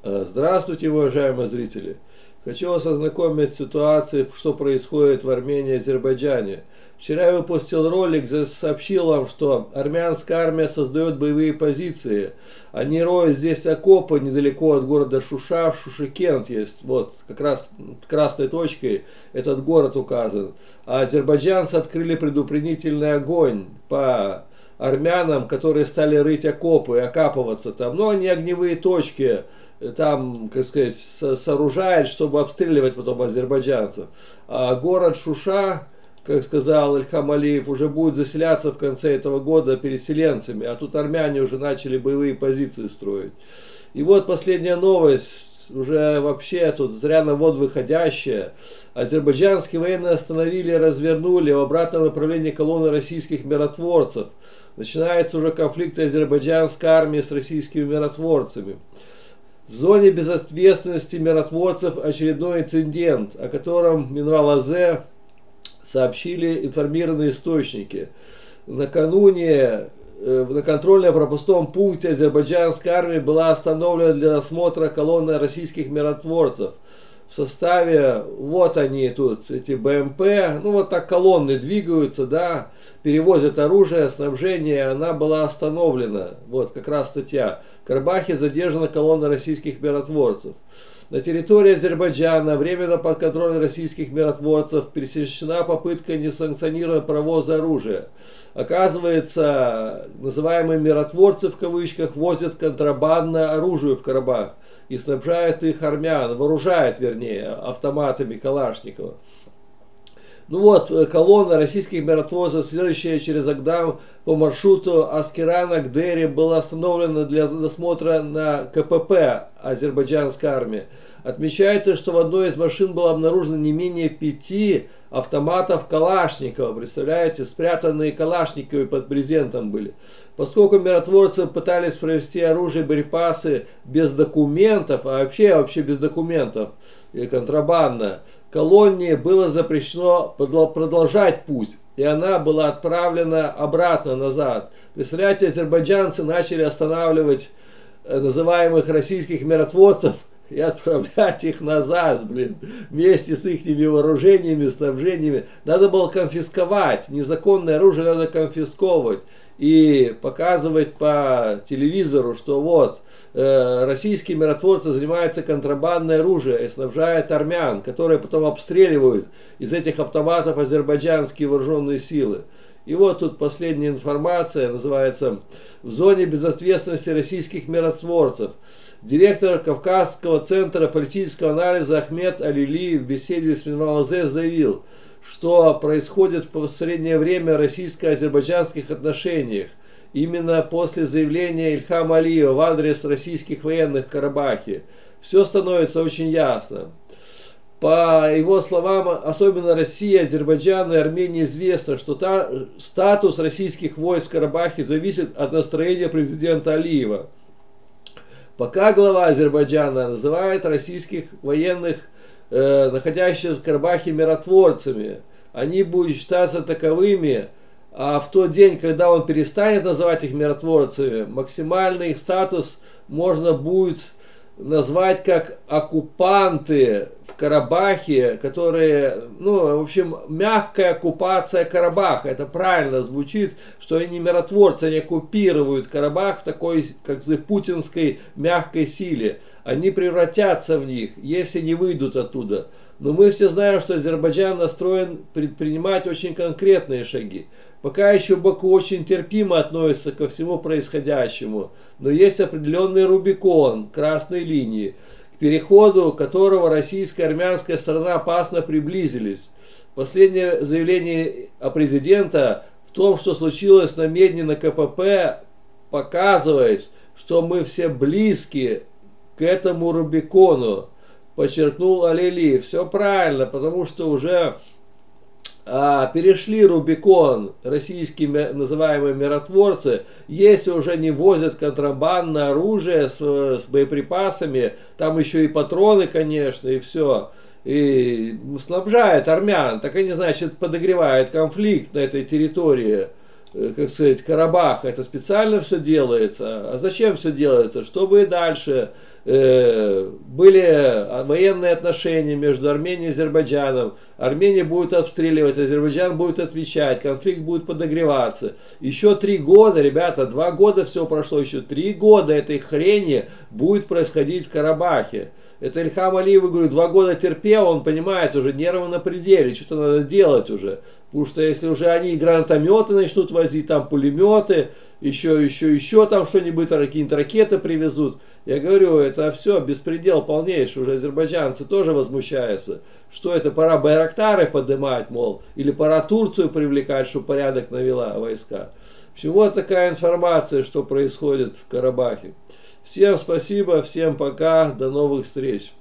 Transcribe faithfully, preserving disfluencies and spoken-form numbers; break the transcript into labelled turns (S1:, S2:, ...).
S1: Здравствуйте, уважаемые зрители! Хочу вас ознакомить с ситуацией, что происходит в Армении и Азербайджане. Вчера я выпустил ролик, где сообщил вам, что армянская армия создает боевые позиции. Они роют здесь окопы недалеко от города Шуша, в Шушикент есть. Вот, как раз красной точкой этот город указан. А азербайджанцы открыли предупредительный огонь по армянам, которые стали рыть окопы и окапываться там. Но они огневые точки там, как сказать, сооружают, чтобы обстреливать потом азербайджанцев. А город Шуша, как сказал Ильхам Алиев, уже будет заселяться в конце этого года переселенцами. А тут армяне уже начали боевые позиции строить. И вот последняя новость, уже вообще тут зря на вод выходящая. Азербайджанские военные остановили и развернули в обратном направлении колонны российских миротворцев. Начинается уже конфликт азербайджанской армии с российскими миротворцами. В зоне безответственности миротворцев очередной инцидент, о котором Минвал-Азе сообщили информированные источники. Накануне на контрольно-пропускном пункте азербайджанской армии была остановлена для осмотра колонна российских миротворцев. В составе, вот они тут, эти БМП, ну вот так колонны двигаются, да, перевозят оружие, снабжение, она была остановлена. Вот как раз статья. В Карабахе задержана колонна российских миротворцев. На территории Азербайджана временно под контролем российских миротворцев пересечена попытка несанкционированного провоза оружия. Оказывается, называемые миротворцы в кавычках возят контрабандное оружие в Карабах и снабжают их армян, вооружают, вернее, автоматами Калашникова. Ну вот, колонна российских миротворцев, следующая через Агдам по маршруту Аскерана к Дери, была остановлена для досмотра на КПП азербайджанской армии. Отмечается, что в одной из машин было обнаружено не менее пяти автоматов Калашникова. Представляете, спрятанные Калашниковы под брезентом были. Поскольку миротворцы пытались провести оружие и боеприпасы без документов, а вообще, вообще без документов, и контрабандно, колонне было запрещено продолжать путь, и она была отправлена обратно назад. Представляете, азербайджанцы начали останавливать называемых российских миротворцев и отправлять их назад, блин, вместе с их вооружениями, снабжениями. Надо было конфисковать, незаконное оружие надо конфисковывать и показывать по телевизору, что вот, э, российские миротворцы занимаются контрабандой оружия и снабжают армян, которые потом обстреливают из этих автоматов азербайджанские вооруженные силы. И вот тут последняя информация, называется «В зоне безответственности российских миротворцев». Директор Кавказского центра политического анализа Ахмед Алили в беседе с Минвал-Азе заявил, что происходит в последнее время в российско-азербайджанских отношениях. Именно после заявления Ильхама Алиева в адрес российских военных в Карабахе все становится очень ясно. По его словам, особенно России, Азербайджану и Армении известно, что та, статус российских войск в Карабахе зависит от настроения президента Алиева. Пока глава Азербайджана называет российских военных, э, находящихся в Карабахе, миротворцами, они будут считаться таковыми, а в тот день, когда он перестанет называть их миротворцами, максимальный их статус можно будет назвать как оккупанты в Карабахе, которые, ну, в общем, мягкая оккупация Карабаха. Это правильно звучит, что они миротворцы, они оккупируют Карабах в такой, как сказать, путинской мягкой силе. Они превратятся в них, если не выйдут оттуда. Но мы все знаем, что Азербайджан настроен предпринимать очень конкретные шаги. Пока еще Баку очень терпимо относится ко всему происходящему, но есть определенный Рубикон, красной линии, к переходу которого российская и армянская сторона опасно приблизились. Последнее заявление президента в том, что случилось на Медне на КПП, показывает, что мы все близки к этому Рубикону, подчеркнул Алили. Все правильно, потому что уже а, перешли Рубикон российские называемые миротворцы, если уже не возят контрабандное оружие с, с боеприпасами, там еще и патроны, конечно, и все, и снабжают армян, так они, значит, подогревают конфликт на этой территории. как сказать, Карабах, это специально все делается. А зачем все делается? Чтобы и дальше э, были военные отношения между Арменией и Азербайджаном. Армения будет обстреливать, Азербайджан будет отвечать, конфликт будет подогреваться. Еще три года, ребята, два года все прошло, еще три года этой хрени будет происходить в Карабахе. Это Ильхам Алиев, говорю, два года терпел, он понимает, уже нервы на пределе, что-то надо делать уже. Потому что если уже они гранатометы начнут возить, там пулеметы, еще, еще, еще там что-нибудь, какие-нибудь ракеты привезут. Я говорю, это все беспредел полнейший, уже азербайджанцы тоже возмущаются. Что это, пора байрактары поднимать, мол, или пора Турцию привлекать, чтобы порядок навела войска. В общем, вот такая информация, что происходит в Карабахе. Всем спасибо, всем пока, до новых встреч.